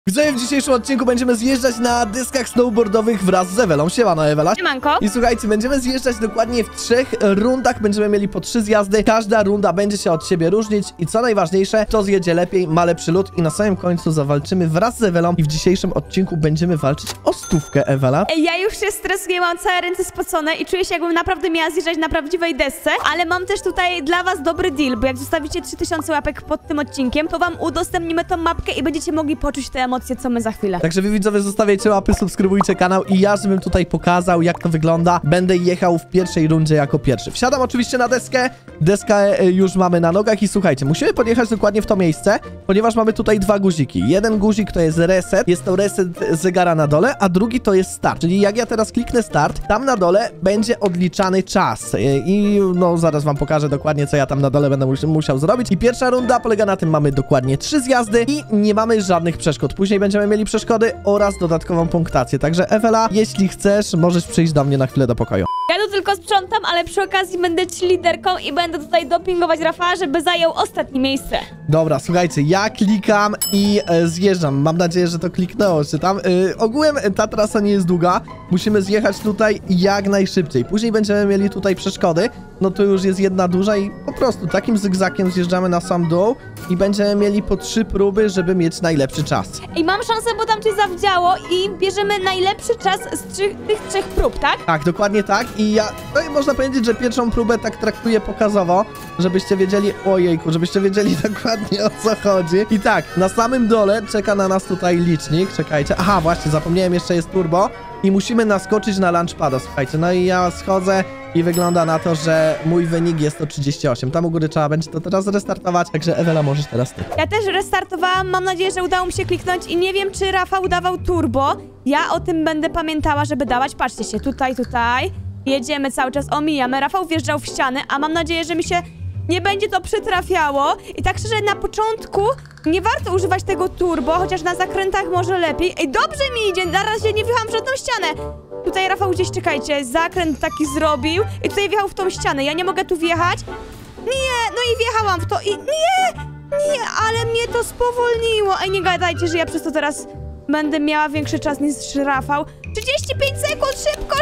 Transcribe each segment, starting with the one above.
Widzowie, w dzisiejszym odcinku będziemy zjeżdżać na dyskach snowboardowych wraz z Ewelą. Siemano, Ewela. Siemanko. I słuchajcie, będziemy zjeżdżać dokładnie w 3 rundach. Będziemy mieli po 3 zjazdy. Każda runda będzie się od siebie różnić. I co najważniejsze, kto zjedzie lepiej, ma lepszy lód. I na samym końcu zawalczymy wraz z Ewelą. I w dzisiejszym odcinku będziemy walczyć o 100, Ewela. Ja już się stresuję, mam całe ręce spocone i czuję się, jakbym naprawdę miała zjeżdżać na prawdziwej desce. Ale mam też tutaj dla was dobry deal, bo jak zostawicie 3000 łapek pod tym odcinkiem, to wam udostępnimy tą mapkę i będziecie mogli poczuć te emocje, co my za chwilę. Także wy, widzowie, zostawiajcie łapy, subskrybujcie kanał i ja, żebym tutaj pokazał, jak to wygląda, będę jechał w pierwszej rundzie jako pierwszy. Wsiadam oczywiście na deskę, deskę już mamy na nogach i słuchajcie, musimy podjechać dokładnie w to miejsce, ponieważ mamy tutaj 2 guziki. Jeden guzik to jest reset, jest to reset zegara na dole, a drugi to jest start. Czyli jak ja teraz kliknę start, tam na dole będzie odliczany czas i no zaraz wam pokażę dokładnie, co ja tam na dole będę musiał zrobić. I pierwsza runda polega na tym, mamy dokładnie 3 zjazdy i nie mamy żadnych przeszkód. Później będziemy mieli przeszkody oraz dodatkową punktację. Także Ewela, jeśli chcesz, możesz przyjść do mnie na chwilę do pokoju. Ja tu tylko sprzątam, ale przy okazji będę liderką i będę tutaj dopingować Rafała, żeby zajął ostatnie miejsce. Dobra, słuchajcie, ja klikam i zjeżdżam. Mam nadzieję, że to kliknęło się tam. Ogółem ta trasa nie jest długa. Musimy zjechać tutaj jak najszybciej. Później będziemy mieli tutaj przeszkody. No to już jest jedna duża i po prostu takim zygzakiem zjeżdżamy na sam dół i będziemy mieli po 3 próby, żeby mieć najlepszy czas. I mam szansę, bo tam coś zawdziało i bierzemy najlepszy czas z tych 3 prób, tak? Tak, dokładnie tak. I ja, no, można powiedzieć, że pierwszą próbę tak traktuję pokazowo, żebyście wiedzieli, ojejku, żebyście wiedzieli dokładnie, o co chodzi. I tak, na samym dole czeka na nas tutaj licznik, czekajcie. Aha, właśnie, zapomniałem, jeszcze jest turbo i musimy naskoczyć na launchpada, słuchajcie. No i ja schodzę i wygląda na to, że mój wynik jest to 38. Tam u góry trzeba będzie to teraz restartować, także Ewela, możesz teraz ty. Ja też restartowałam, mam nadzieję, że udało mi się kliknąć i nie wiem, czy Rafał dawał turbo. Ja o tym będę pamiętała, żeby dawać. Patrzcie się, tutaj. Jedziemy cały czas, omijamy. Rafał wjeżdżał w ściany, a mam nadzieję, że mi się nie będzie to przytrafiało. I tak szczerze, na początku nie warto używać tego turbo, chociaż na zakrętach może lepiej. Ej, dobrze mi idzie, na razie nie wjechałam w żadną ścianę. Tutaj Rafał gdzieś, czekajcie, zakręt taki zrobił i tutaj wjechał w tą ścianę. Ja nie mogę tu wjechać. Nie, no i wjechałam w to i nie, ale mnie to spowolniło. Ej, nie gadajcie, że ja przez to teraz będę miała większy czas niż Rafał. 35 sekund, szybko!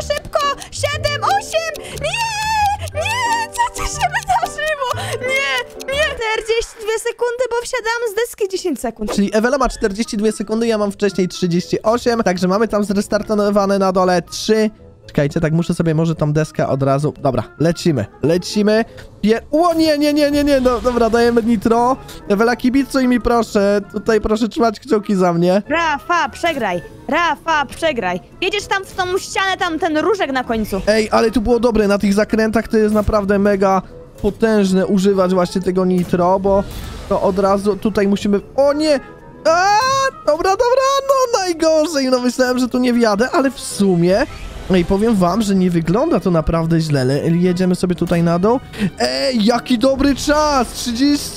7, 8! Nie! Co tu się wydarzyło? Nie! 42 sekundy, bo wsiadałam z deski 10 sekund. Czyli Ewela ma 42 sekundy, ja mam wcześniej 38, także mamy tam zrestartowane na dole 3. Czekajcie, tak muszę sobie może tą deskę od razu... Dobra, lecimy. O nie, no, dobra, dajemy nitro. Ewela, kibicuj mi proszę, tutaj proszę trzymać kciuki za mnie. Rafa, przegraj. Jedziesz tam w tą ścianę, tam ten różek na końcu. Ej, ale tu było dobre, na tych zakrętach to jest naprawdę mega potężne używać właśnie tego nitro, bo to od razu tutaj musimy... O nie! Dobra, no najgorzej, no myślałem, że tu nie wjadę, ale w sumie... Ej, powiem wam, że nie wygląda to naprawdę źle. Jedziemy sobie tutaj na dół. Ej, jaki dobry czas! 30...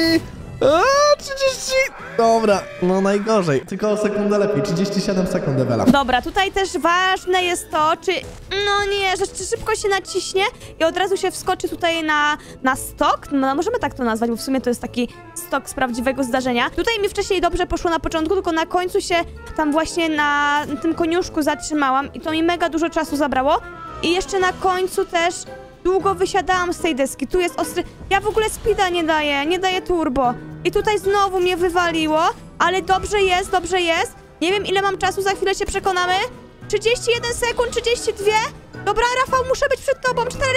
30... Dobra, no najgorzej. Tylko o sekundę lepiej. 37 sekund, Ewela. Dobra, tutaj też ważne jest to, czy... No nie, że szybko się naciśnie i od razu się wskoczy tutaj na stok. No możemy tak to nazwać, bo w sumie to jest taki stok z prawdziwego zdarzenia. Tutaj mi wcześniej dobrze poszło na początku, tylko na końcu się tam właśnie na tym koniuszku zatrzymałam i to mi mega dużo czasu zabrało. I jeszcze na końcu też długo wysiadałam z tej deski. Tu jest ostry... Ja w ogóle speeda nie daję turbo. I tutaj znowu mnie wywaliło, ale dobrze jest. Nie wiem, ile mam czasu, za chwilę się przekonamy. 31 sekund, 32. Dobra, Rafał, muszę być przed tobą. 4.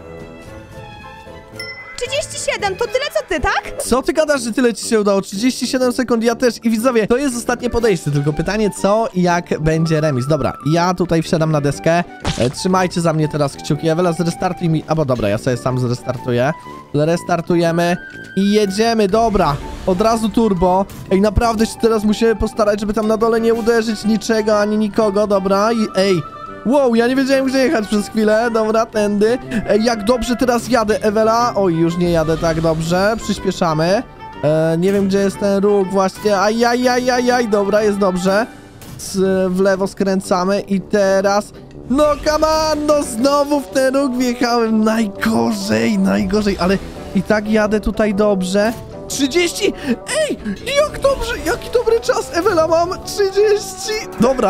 37, to tyle co ty, tak? Co ty gadasz, że tyle ci się udało? 37 sekund, ja też. I widzowie, to jest ostatnie podejście, tylko pytanie co i jak będzie remis. Dobra, ja tutaj wsiadam na deskę. Trzymajcie za mnie teraz kciuki. Ewela, zrestartuj mi... Albo dobra, ja sobie sam zrestartuję. Restartujemy i jedziemy, dobra. Od razu turbo. Ej, naprawdę się teraz musimy postarać, żeby tam na dole nie uderzyć niczego, ani nikogo, dobra. I ej... Wow, ja nie wiedziałem, gdzie jechać przez chwilę. Dobra, tędy. Jak dobrze teraz jadę, Ewela. Oj, już nie jadę tak dobrze. Przyspieszamy. Nie wiem, gdzie jest ten róg właśnie. Ajajajajaj. Dobra, jest dobrze. W lewo skręcamy i teraz... No, come on, no znowu w ten róg wjechałem. Najgorzej, ale i tak jadę tutaj dobrze. 30! Ej, jak dobrze, jaki dobry czas, Ewela, mam 30! Dobra,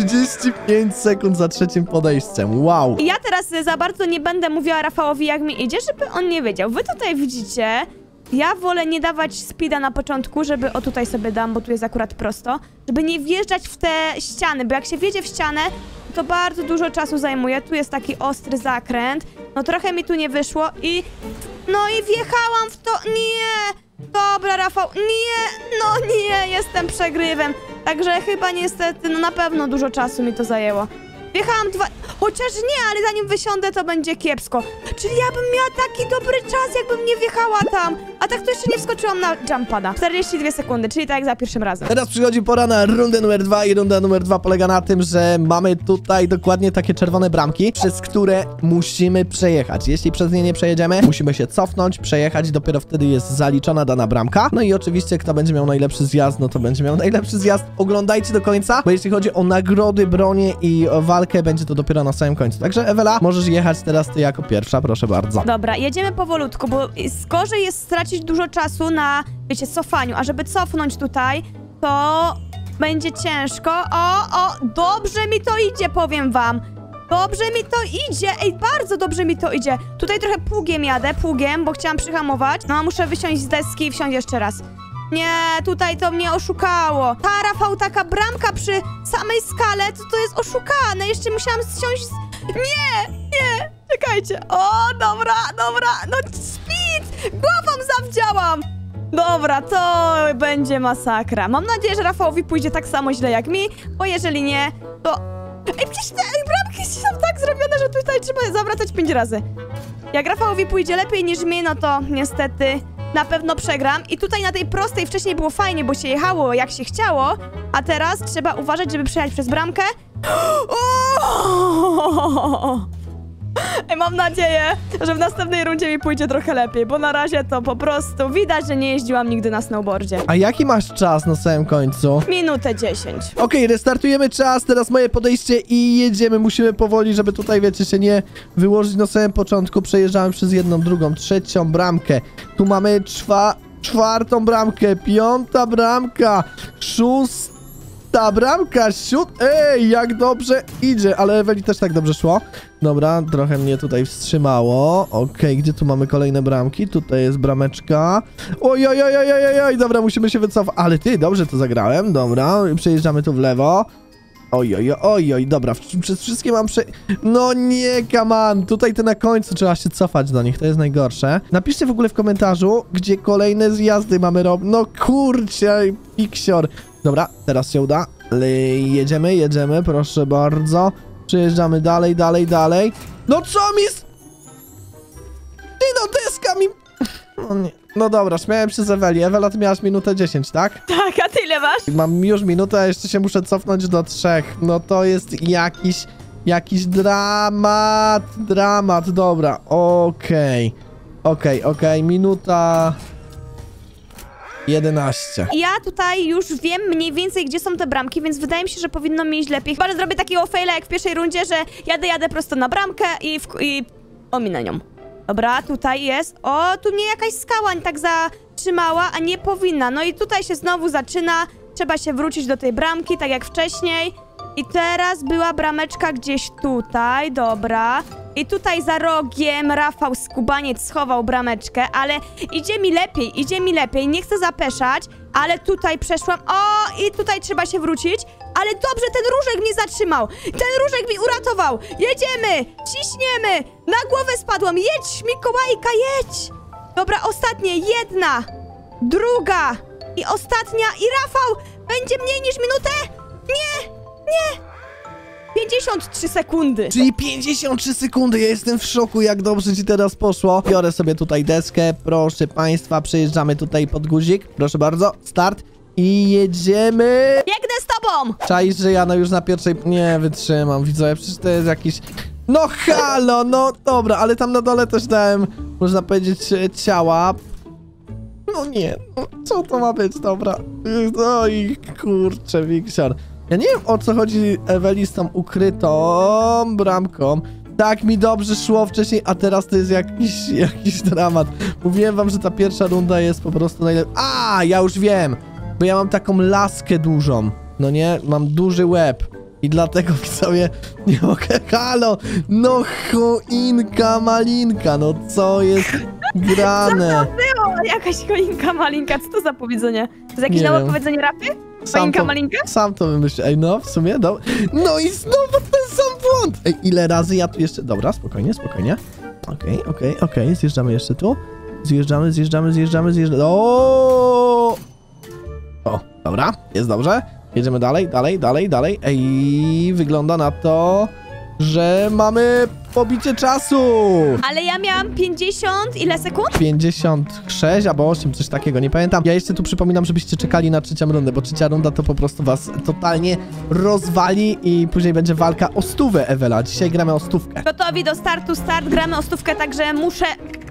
35 sekund za trzecim podejściem, wow. Ja teraz za bardzo nie będę mówiła Rafałowi, jak mi idzie, żeby on nie wiedział. Wy tutaj widzicie, ja wolę nie dawać speeda na początku, żeby, o tutaj sobie dam, bo tu jest akurat prosto, żeby nie wjeżdżać w te ściany, bo jak się wjedzie w ścianę, to bardzo dużo czasu zajmuje. Tu jest taki ostry zakręt, no trochę mi tu nie wyszło i... No i wjechałam w to, nie! Dobra, Rafał, nie, no nie, jestem przegrywem. Także chyba niestety, no na pewno dużo czasu mi to zajęło. Wjechałam chociaż nie, ale zanim wysiądę, to będzie kiepsko. Czyli ja bym miała taki dobry czas, jakbym nie wjechała tam. A tak to jeszcze nie wskoczyłam na jumpada. 42 sekundy, czyli tak jak za pierwszym razem. Teraz przychodzi pora na rundę numer 2 i runda numer 2 polega na tym, że mamy tutaj dokładnie takie czerwone bramki, przez które musimy przejechać. Jeśli przez nie nie przejedziemy, musimy się cofnąć, przejechać, dopiero wtedy jest zaliczona dana bramka. No i oczywiście, kto będzie miał najlepszy zjazd, no to będzie miał najlepszy zjazd. Oglądajcie do końca, bo jeśli chodzi o nagrody, bronie i walkę, będzie to dopiero na samym końcu. Także Ewela, możesz jechać teraz ty jako pierwsza, proszę bardzo. Dobra, jedziemy powolutku, bo gorzej jest stracić dużo czasu na, wiecie, cofaniu, a żeby cofnąć tutaj, to będzie ciężko. Dobrze mi to idzie, powiem wam. Dobrze mi to idzie, ej, bardzo dobrze mi to idzie. Tutaj trochę pługiem jadę, bo chciałam przyhamować. No, muszę wysiąść z deski i wsiąść jeszcze raz. Nie, tutaj to mnie oszukało. Ta, Rafał, taka bramka przy samej skale, to jest oszukane. Jeszcze musiałam zsiąść z... Nie, czekajcie. O, dobra, no speed! Głową zawdziałam! Dobra, to będzie masakra. Mam nadzieję, że Rafałowi pójdzie tak samo źle jak mi, bo jeżeli nie, to... Ej, przecież te bramki są tak zrobione, że tutaj trzeba zawracać 5 razy. Jak Rafałowi pójdzie lepiej niż mi, no to niestety na pewno przegram. I tutaj na tej prostej wcześniej było fajnie, bo się jechało jak się chciało, a teraz trzeba uważać, żeby przejechać przez bramkę. Ej, mam nadzieję, że w następnej rundzie mi pójdzie trochę lepiej, bo na razie to po prostu widać, że nie jeździłam nigdy na snowboardzie. A jaki masz czas na samym końcu? Minutę 10. Okej, restartujemy czas, teraz moje podejście i jedziemy. Musimy powoli, żeby tutaj, wiecie, się nie wyłożyć na samym początku. Przejeżdżamy przez jedną, drugą, trzecią bramkę. Tu mamy czwartą bramkę, piąta bramka, szósta bramka, Ej, jak dobrze idzie, ale Eweli też tak dobrze szło. Dobra, trochę mnie tutaj wstrzymało. Okej, gdzie tu mamy kolejne bramki? Tutaj jest brameczka. Oj, dobra, musimy się wycofać. Ale ty, dobrze to zagrałem, dobra. Przejeżdżamy tu w lewo. Oj, dobra, przez wszystkie mam No nie, come on. Tutaj to na końcu trzeba się cofać do nich, to jest najgorsze. Napiszcie w ogóle w komentarzu, gdzie kolejne zjazdy mamy robić. No kurczę, piksior. Dobra, teraz się uda. Jedziemy, proszę bardzo. Przejeżdżamy dalej. No co mi... Ty, no deska mi... No nie. No dobra, śmiałem się z Eweli. Ewela, ty miałaś minutę 10, tak? Tak, a ty ile masz? Mam już minutę, a jeszcze się muszę cofnąć do 3. No to jest jakiś dramat, dobra. Okej, minuta 11. Ja tutaj już wiem mniej więcej, gdzie są te bramki, więc wydaje mi się, że powinno mi iść lepiej. Chyba, że zrobię takiego faila jak w pierwszej rundzie, że jadę prosto na bramkę i ominę nią. Dobra, tutaj jest. O, tu mnie jakaś skała tak zatrzymała, a nie powinna. No i tutaj się znowu zaczyna. Trzeba się wrócić do tej bramki, tak jak wcześniej. I teraz była brameczka gdzieś tutaj, dobra. I tutaj za rogiem Rafał Skubaniec schował brameczkę, ale idzie mi lepiej, nie chcę zapeszać, ale tutaj przeszłam. O, i tutaj trzeba się wrócić, ale dobrze, ten różek mnie zatrzymał, ten różek mi uratował. Jedziemy, ciśniemy, na głowę spadłam, jedź Mikołajka, jedź. Dobra, ostatnie, jedna, druga i ostatnia i Rafał, będzie mniej niż minutę? Nie. 53 sekundy. Czyli 53 sekundy, ja jestem w szoku, jak dobrze ci teraz poszło. Biorę sobie tutaj deskę, proszę państwa, przejeżdżamy tutaj pod guzik. Proszę bardzo, start i jedziemy. Biegnę z tobą. Czaisz, że ja już na pierwszej... Nie wytrzymam, widzowie, przecież to jest jakiś... No halo, no dobra, ale tam na dole też dałem, można powiedzieć, ciała. No nie, no, co to ma być, dobra. Oj, kurczę, Wiksior. Ja nie wiem, o co chodzi Eweli z tą ukrytą bramką. Tak mi dobrze szło wcześniej, a teraz to jest jakiś dramat. Mówiłem wam, że ta pierwsza runda jest po prostu najlepsza. A, ja już wiem, bo ja mam taką laskę dużą. No nie, mam duży łeb. I dlatego widzowie nie mogę. Halo! No choinka malinka, no co jest grane? Co to było? Jakaś choinka malinka, co to za powiedzenie? To jest jakieś nowe powiedzenie rapy? Choinka malinka? Sam to wymyśliłem. Ej, no w sumie, no i znowu ten sam błąd! Ej, ile razy ja tu jeszcze... Dobra, spokojnie, spokojnie. Okej, zjeżdżamy jeszcze tu. Zjeżdżamy. O, dobra, jest dobrze. Jedziemy dalej. Ej, wygląda na to, że mamy pobicie czasu. Ale ja miałam 50, ile sekund? 56 albo 8, coś takiego, nie pamiętam. Ja jeszcze tu przypominam, żebyście czekali na trzecią rundę, bo trzecia runda to po prostu was totalnie rozwali i później będzie walka o 100, Ewela. Dzisiaj gramy o 100. Gotowi do startu, gramy o 100, także muszę...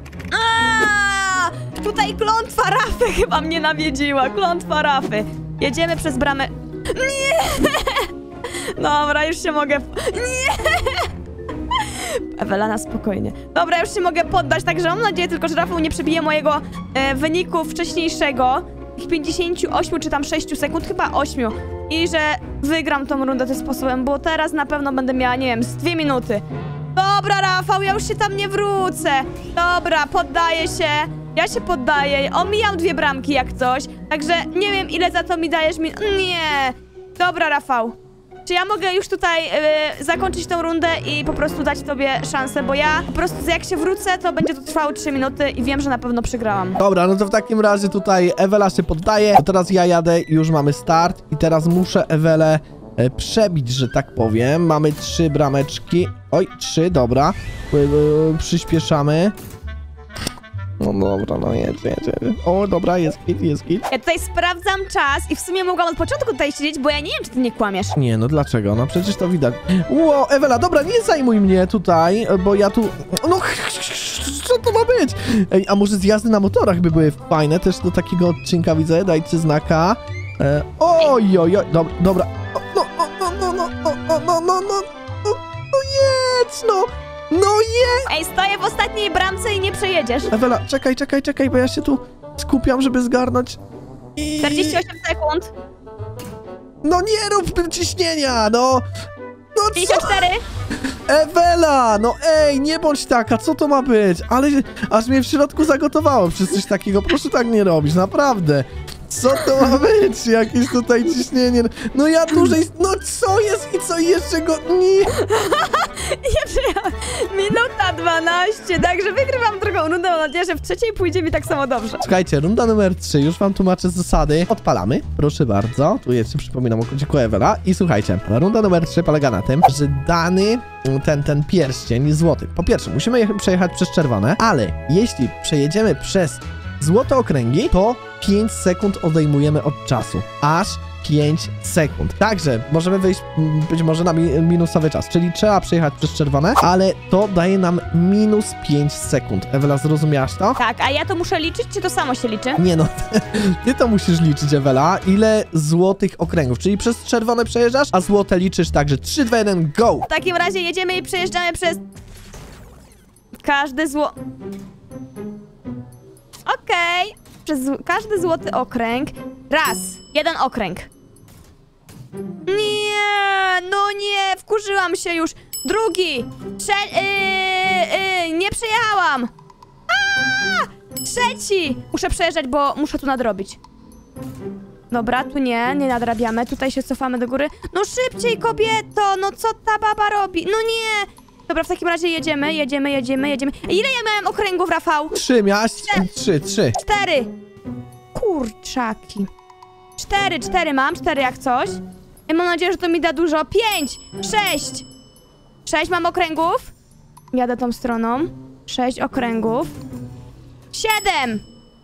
Tutaj klątwa Rafy chyba mnie nawiedziła, klątwa Rafy. Jedziemy przez bramę... Nie! Dobra, już się mogę... Nie! Ewela, na spokojnie. Dobra, już się mogę poddać, także mam nadzieję tylko, że Rafał nie przebije mojego wyniku wcześniejszego. Ich 58 czy tam 6 sekund, chyba 8. I że wygram tą rundę tym sposobem, bo teraz na pewno będę miała, nie wiem, z 2 minuty. Dobra, Rafał, ja już się tam nie wrócę. Dobra, poddaję się. Ja się poddaję. Omijam 2 bramki jak coś. Także nie wiem, ile za to mi dajesz. Nie. Dobra, Rafał. Czy ja mogę już tutaj zakończyć tą rundę i po prostu dać tobie szansę, bo ja po prostu jak się wrócę, to będzie to trwało 3 minuty i wiem, że na pewno przegrałam. Dobra, no to w takim razie tutaj Ewela się poddaje, to teraz ja jadę i już mamy start i teraz muszę Ewelę przebić, że tak powiem. Mamy 3 brameczki. Oj, 3, dobra. Przyspieszamy. No dobra, no jedzie. O, dobra, jest git. Ja tutaj sprawdzam czas i w sumie mogłam od początku tutaj siedzieć, bo ja nie wiem, czy ty nie kłamiesz. Nie, no dlaczego? No przecież to widać. Ło, Ewela, dobra, nie zajmuj mnie tutaj, bo ja tu... No, co to ma być? Ej, a może zjazdy na motorach by były fajne? Też do takiego odcinka widzę, dajcie znaka. Oj, dobra. No jedź, no. No je! Ej, stoję w ostatniej bramce i nie przejedziesz. Ewela, czekaj, bo ja się tu skupiam, żeby zgarnąć. 48 sekund. No nie rób ciśnienia, no! No 54. Ewela, no ej, nie bądź taka, co to ma być? Ale aż mnie w środku zagotowało przez coś takiego, proszę tak nie robić, naprawdę. Co to ma być? Jakieś tutaj ciśnienie. No ja dłużej... No co jest i co jeszcze go... Nie. Nie przyjechałam. Minuta 12, także wygrywam drugą rundę. Mam nadzieję, że w trzeciej pójdzie mi tak samo dobrze. Słuchajcie, runda numer 3. Już wam tłumaczę zasady. Odpalamy, proszę bardzo. Tu jeszcze przypominam o kodziku Ewela. I słuchajcie, runda numer 3 polega na tym, że dany ten pierścień złoty. Po pierwsze, musimy przejechać przez czerwone, ale jeśli przejedziemy przez złote okręgi, to 5 sekund odejmujemy od czasu. Aż 5 sekund. Także możemy wyjść być może na minusowy czas, czyli trzeba przejechać przez czerwone, ale to daje nam minus 5 sekund. Ewela, zrozumiałaś to? Tak, a ja to muszę liczyć, czy to samo się liczy? Nie no, ty to musisz liczyć, Ewela. Ile złotych okręgów, czyli przez czerwone przejeżdżasz, a złote liczysz, także 3, 2, 1, go! W takim razie jedziemy i przejeżdżamy przez... każdy Okej. Przez każdy złoty okręg. Raz. 1 okręg. Nie, no nie, wkurzyłam się już. Drugi. Nie przejechałam. Trzeci. Muszę przejeżdżać, bo muszę tu nadrobić. Dobra, tu nie nadrabiamy. Tutaj się cofamy do góry. No szybciej, kobieto, no co ta baba robi? No nie. Dobra, w takim razie jedziemy. Ile ja miałem okręgów, Rafał? 3 miałaś? 3. 4. Kurczaki. 4 mam, 4 jak coś. Ja mam nadzieję, że to mi da dużo. 5, 6. 6 mam okręgów. Jadę tą stroną. 6 okręgów. 7.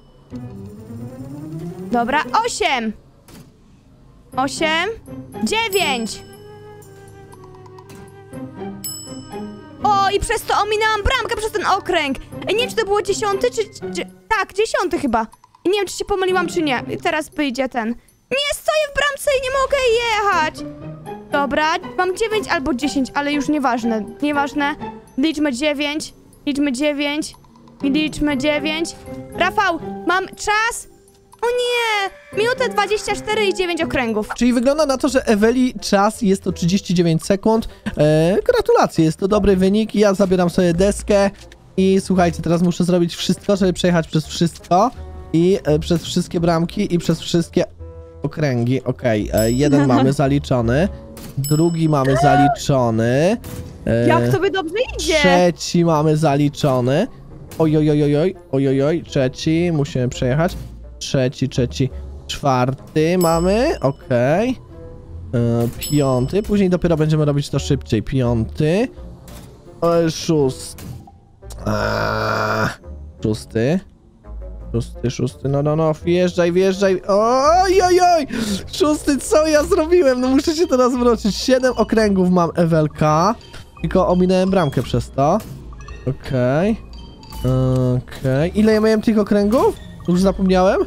Dobra, 8. 9. O, i przez to ominęłam bramkę przez ten okręg. Nie wiem, czy to było 10, czy... Tak, 10 chyba. Nie wiem, czy się pomyliłam, czy nie. I teraz wyjdzie ten. Nie, stoję w bramce i nie mogę jechać. Dobra, mam 9 albo 10, ale już nieważne. Liczmy 9. Liczmy 9. I liczmy 9. Rafał, mam czas? O nie! Minutę 24 i 9 okręgów. Czyli wygląda na to, że Eweli czas jest to 39 sekund. Gratulacje, jest to dobry wynik. Ja zabieram sobie deskę i słuchajcie, teraz muszę zrobić wszystko, żeby przejechać przez wszystko i przez wszystkie bramki i przez wszystkie okręgi. Okej, jeden mamy zaliczony, drugi mamy zaliczony. Jak tobie dobrze idzie? Trzeci mamy zaliczony. Ojojojoj, trzeci, musimy przejechać. Trzeci, czwarty mamy, okej. Piąty, później dopiero będziemy robić to szybciej. Piąty. Szósty. Szósty, no, wjeżdżaj. Ojojoj! Szósty, co ja zrobiłem? No muszę się teraz wrócić. 7 okręgów mam, Ewelka. Tylko ominąłem bramkę przez to. Okej. Ile ja miałem tych okręgów? Już zapomniałem?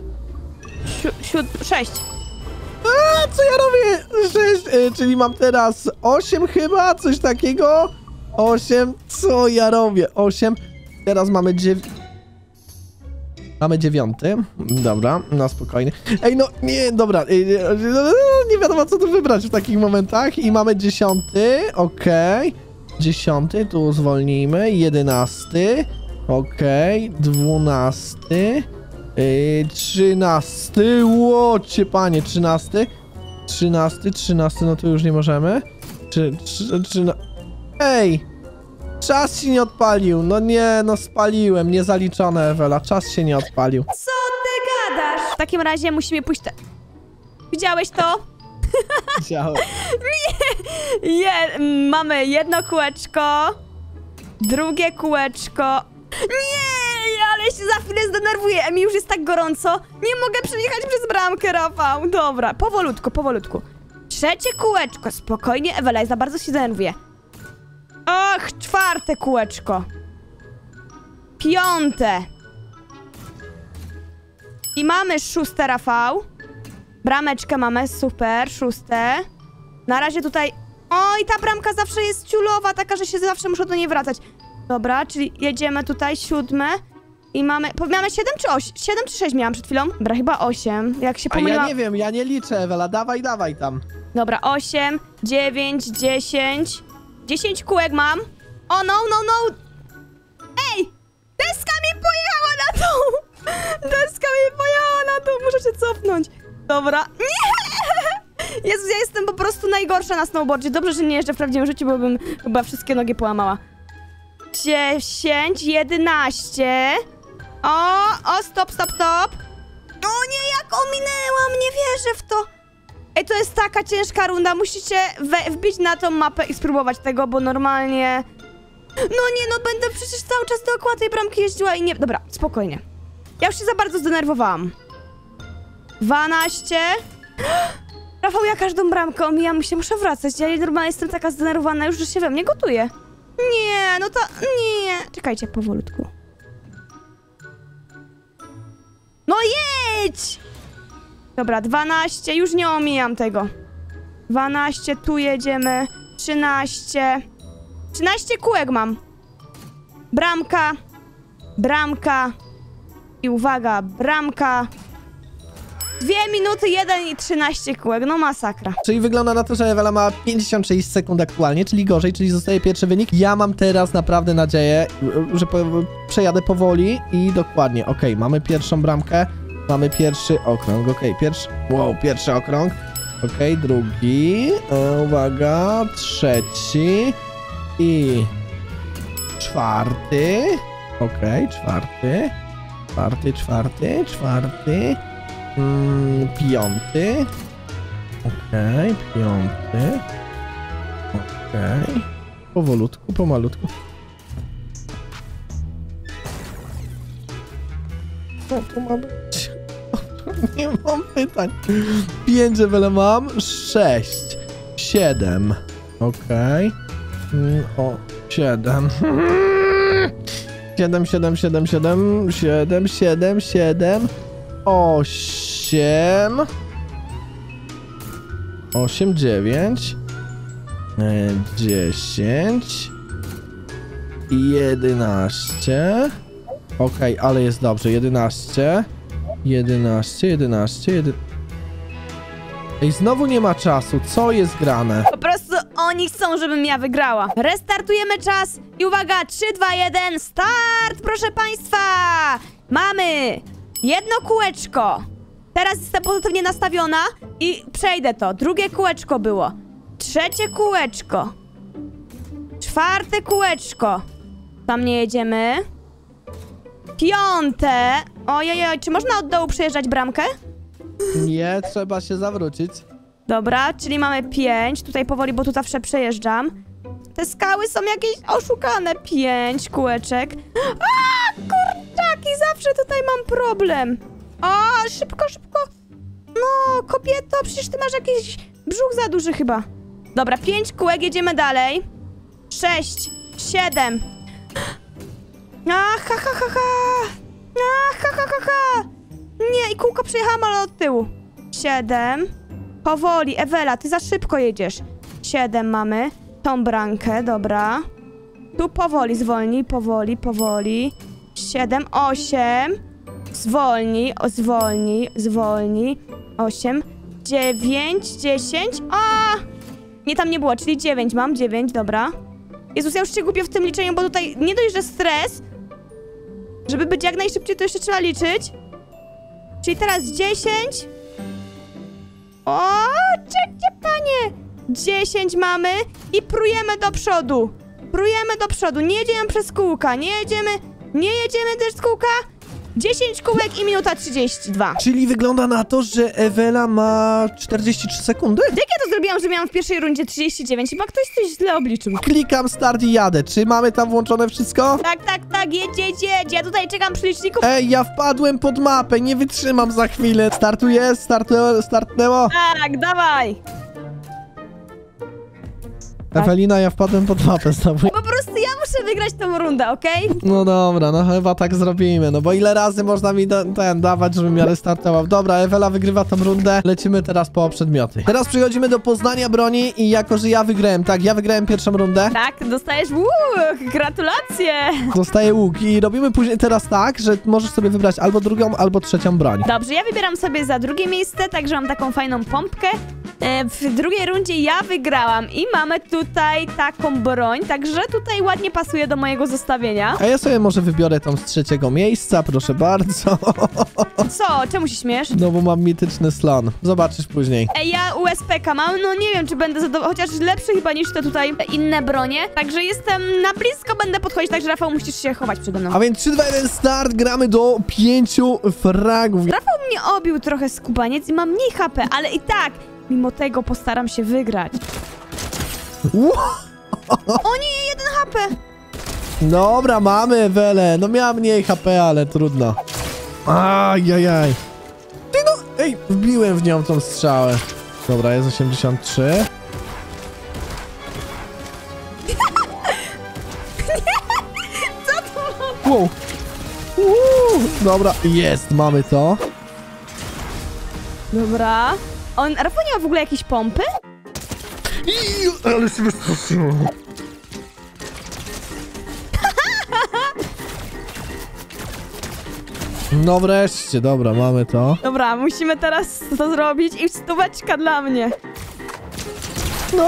6. Co ja robię? 6, czyli mam teraz 8 chyba, coś takiego. 8, co ja robię? 8, teraz mamy 9. Mamy 9, dobra, na spokojnie. Ej, no, nie, dobra, nie wiadomo co tu wybrać w takich momentach. I mamy 10, okej. 10, tu zwolnijmy, 11, okej, 12, 13, łocie panie, 13, no to już nie możemy. Ej! Czas się nie odpalił, no nie, no spaliłem, niezaliczone Ewela, czas się nie odpalił. Co ty gadasz? W takim razie musimy pójść Widziałeś to? Widziałem. Mamy jedno kółeczko, drugie kółeczko. Nie, ale się za chwilę zdenerwuję, mi już jest tak gorąco. Nie mogę przejechać przez bramkę, Rafał. Dobra, powolutku. Trzecie kółeczko, spokojnie, Ewela, ja za bardzo się denerwuję. Och, czwarte kółeczko. Piąte. I mamy 6, Rafał. Brameczkę mamy, super, 6. Na razie tutaj... Oj, ta bramka zawsze jest ciulowa, taka, że się zawsze muszę do niej wracać. Dobra, czyli jedziemy tutaj, 7. I mamy... Miamy 7 czy 8? 7 czy 6 miałam przed chwilą? Dobra, chyba 8. Jak się pomyliłam... A ja nie wiem, ja nie liczę, Ewela, dawaj tam. Dobra, 8, 9, 10... 10 kółek mam. O, no. Ej! Deska mi pojechała na dół! Deska mi pojechała na dół, muszę się cofnąć. Dobra. Nie! Jezus, ja jestem po prostu najgorsza na snowboardzie. Dobrze, że nie jeżdżę w prawdziwym życiu, bo bym chyba wszystkie nogi połamała. 10, 11. O, stop. O nie, jak ominęłam, nie wierzę w to. Ej, to jest taka ciężka runda, musicie wbić na tą mapę i spróbować tego, bo normalnie... No nie, no będę przecież cały czas dookoła tej bramki jeździła i nie... Dobra, spokojnie. Ja już się za bardzo zdenerwowałam. 12. Rafał, ja każdą bramkę omijam, muszę wracać. Ja normalnie jestem taka zdenerwowana już, że się we mnie gotuje. Nie, no to... Nie. Czekajcie, powolutku. No jedź! Dobra, 12, już nie omijam tego. 12, tu jedziemy. 13. 13 kółek mam. Bramka. I uwaga, bramka. 2 minuty, 1 i 13 kółek, no masakra. Czyli wygląda na to, że Ewela ma 56 sekund aktualnie, czyli gorzej, czyli zostaje pierwszy wynik. Ja mam teraz naprawdę nadzieję, że przejadę powoli i dokładnie. Okej, mamy pierwszą bramkę. Mamy pierwszy okrąg, pierwszy okrąg, drugi, uwaga, trzeci i czwarty, czwarty, piąty, powolutku, pomalutku. Co to ma być? Nie mam pytań. 5 Ewela mam. 6. 7. Okej. O, 7. 7. 8, 9. 10. 11. Okej, ale jest dobrze. 11. 11. Ej, znowu nie ma czasu. Co jest grane? Po prostu oni chcą, żebym ja wygrała. Restartujemy czas i uwaga, 3, 2, 1, start, proszę państwa! Mamy jedno kółeczko. Teraz jestem pozytywnie nastawiona i przejdę to. Drugie kółeczko było. Trzecie kółeczko. Czwarte kółeczko. Tam nie jedziemy. Piąte. Ojej, czy można od dołu przejeżdżać bramkę? Nie, trzeba się zawrócić. Dobra, czyli mamy 5. Tutaj powoli, bo tu zawsze przejeżdżam. Te skały są jakieś oszukane. 5 kółeczek. A, kurczaki, zawsze tutaj mam problem. O, szybko. No, kobieto, przecież ty masz jakiś brzuch za duży chyba. Dobra, 5 kółek, jedziemy dalej. 6, 7. Nie, i kółko przejechałam, ale od tyłu. 7. Powoli, Ewela, ty za szybko jedziesz. 7 mamy. Tą bramkę, dobra. Tu powoli, powoli. 7, 8. Zwolnij. 8, 9, 10. A! Nie, tam nie było, czyli 9 mam, 9, dobra. Jezus, ja już się gubię w tym liczeniu, bo tutaj nie dość, że stres. Żeby być jak najszybciej, to jeszcze trzeba liczyć. Czyli teraz 10. O, czekcie, panie. 10 mamy i prujemy do przodu. Nie jedziemy przez kółka, nie jedziemy też z kółka. 10 kółek i minuta 32. Czyli wygląda na to, że Ewela ma 43 sekundy? Jak ja to zrobiłam, że miałam w pierwszej rundzie 39? Chyba ktoś coś źle obliczył. Klikam start i jadę. Czy mamy tam włączone wszystko? Tak, jedź. Ja tutaj czekam przy liczniku. Ej, ja wpadłem pod mapę, nie wytrzymam za chwilę. Startnęło. Tak, dawaj. Ewelina, ja wpadłem pod mapę znowu. Po prostu ja muszę wygrać tą rundę, okej? No dobra, no chyba tak zrobimy, no bo ile razy można mi dawać, żebym ja restartował. Dobra, Ewela wygrywa tą rundę, lecimy teraz po przedmioty. Teraz przechodzimy do poznania broni i jako, że ja wygrałem, tak, ja wygrałem pierwszą rundę. Tak, dostajesz łuk, gratulacje. Dostaję łuk i robimy później teraz tak, że możesz sobie wybrać albo drugą, albo trzecią broń. Dobrze, ja wybieram sobie za drugie miejsce, także mam taką fajną pompkę. W drugiej rundzie ja wygrałam i mamy tutaj taką broń, także tutaj ładnie pasuje do mojego zestawienia. A ja sobie może wybiorę tą z trzeciego miejsca, proszę bardzo. Co? Czemu się śmiesz? No bo mam mityczny slon. Zobaczysz później. Ja USP-ka mam, no nie wiem, czy będę zadowolona, chociaż lepszy chyba niż te tutaj inne bronie. Także jestem na blisko, będę podchodzić, także Rafał, musisz się chować przede mną. A więc 3, 2, 1, start, gramy do 5 fragów. Rafał mnie obił trochę skubaniec i mam mniej HP, ale i tak, mimo tego postaram się wygrać. O nie, 1 HP! Dobra, mamy Ewelę. No miała mniej HP, ale trudno. Ajajaj. Ty no, ej, wbiłem w nią tą strzałę. Dobra, jest 83. Co to? Wow. Dobra, jest, mamy to. Dobra. Rafał nie ma w ogóle jakiejś pompy? Ale się wystraszyło. No wreszcie, dobra, mamy to. Dobra, musimy teraz to zrobić i 100 dla mnie. No,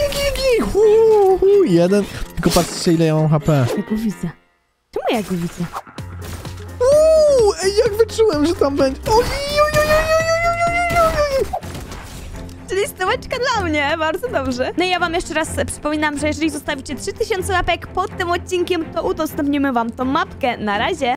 jeden. Tylko patrzcie, ile ja mam HP. Ja go widzę. Czemu ja go widzę? Ej, jak wyczułem, że tam będzie. Czyli 100 dla mnie, bardzo dobrze. No i ja wam jeszcze raz przypominam, że jeżeli zostawicie 3000 łapek pod tym odcinkiem, to udostępnimy wam tą mapkę. Na razie!